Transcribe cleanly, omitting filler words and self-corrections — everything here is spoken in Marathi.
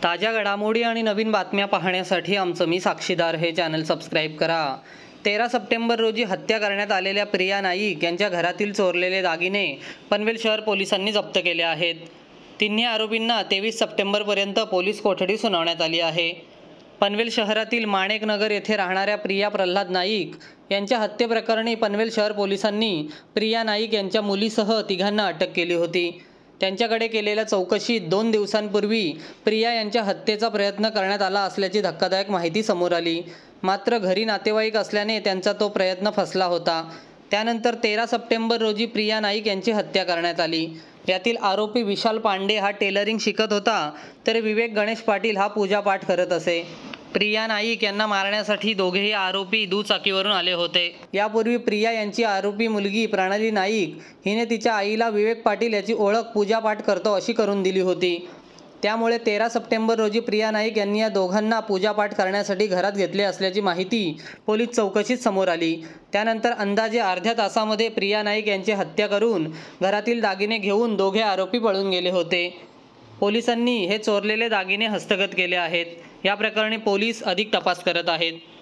ताज्या घडामोडी आणि नवीन बातम्या पाहण्यासाठी आमचं मी साक्षीदार हे चॅनल सबस्क्राईब करा। 13 सप्टेंबर रोजी हत्या करण्यात आलेल्या प्रिया नाईक यांच्या घरातील चोरलेले दागिने पनवेल शहर पोलिसांनी जप्त केले आहेत। तिन्ही आरोपींना 23 सप्टेंबरपर्यंत पोलीस कोठडी सुनावण्यात आली आहे। पनवेल शहरातील माणेक नगर येथे राहणाऱ्या प्रिया प्रल्हाद नाईक यांच्या हत्येप्रकरणी पनवेल शहर पोलिसांनी प्रिया नाईक यांच्या मुलीसह तिघांना अटक केली होती। त्यांच्याकडे केलेल्या चौकशीत 2 दिवसांपूर्वी प्रिया यांच्या हत्येचा प्रयत्न करण्यात आला असल्याची धक्कादायक माहिती समोर आली। मात्र घरी नातेवाईक असल्याने त्यांचा तो प्रयत्न फसला होता। त्यानंतर 13 सप्टेंबर रोजी प्रिया नाईक यांची हत्या करण्यात आली। यातील आरोपी विशाल पांडे हा टेलरिंग शिकत होता, तर विवेक गणेश पाटील हा पूजापाठ करत असे। प्रिया नाईक यांना मारण्यासाठी दोघेही आरोपी दुचाकीवरून आले होते। यापूर्वी प्रिया यांची आरोपी मुलगी प्रणाली नाईक हिने तिच्या आईला विवेक पाटील याची ओळख पूजापाठ करतो अशी करून दिली होती। त्यामुळे 13 सप्टेंबर रोजी प्रिया नाईक यांनी या दोघांना पूजापाठ करण्यासाठी घरात घेतले असल्याची माहिती पोलीस चौकशीत समोर आली। त्यानंतर अंदाजे अर्ध्या तासामध्ये प्रिया नाईक यांची हत्या करून घरातील दागिने घेऊन दोघे आरोपी पळून गेले होते। पोलिसांनी हे चोरलेले दागिने हस्तगत केले आहेत। या प्रकरणी पोलीस अधिक तपास करत आहेत।